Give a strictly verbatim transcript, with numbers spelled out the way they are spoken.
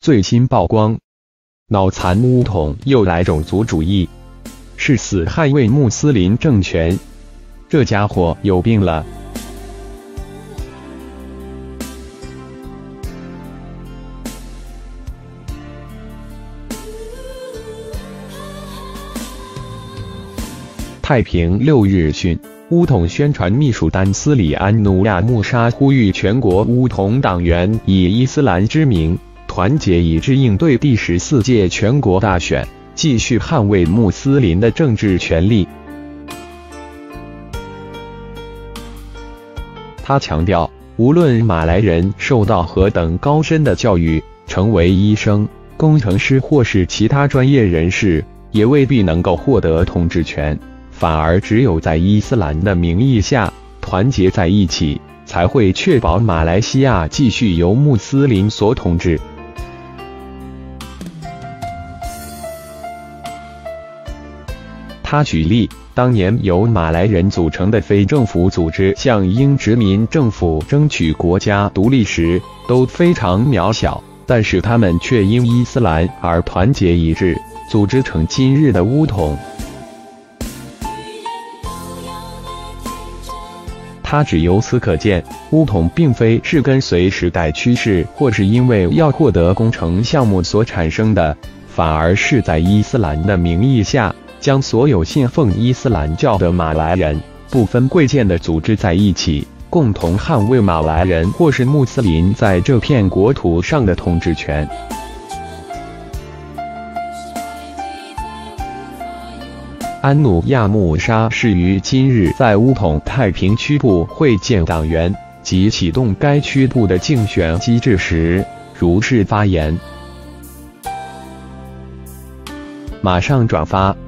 最新曝光，脑残巫统又来种族主义，誓死捍卫穆斯林政权，这家伙有病了。太平六日讯，巫统宣传秘书丹斯里安努亚穆沙呼吁全国巫统党员以伊斯兰之名，团结一致应对第十四届全国大选，继续捍卫穆斯林的政治权利。他强调，无论马来人受到何等高深的教育，成为医生、工程师或是其他专业人士，也未必能够获得统治权。反而只有在伊斯兰的名义下团结在一起，才会确保马来西亚继续由穆斯林所统治。他举例，当年由马来人组成的非政府组织向英殖民政府争取国家独立时，都非常渺小，但是他们却因伊斯兰而团结一致，组织成今日的巫统。他指由此可见，巫统并非是跟随时代趋势，或是因为要获得工程项目所产生的，反而是在伊斯兰的名义下，将所有信奉伊斯兰教的马来人，不分贵贱的组织在一起，共同捍卫马来人或是穆斯林在这片国土上的统治权。安努亚穆沙是于今日在巫统太平区部会见党员及启动该区部的竞选机制时，如是发言。马上转发。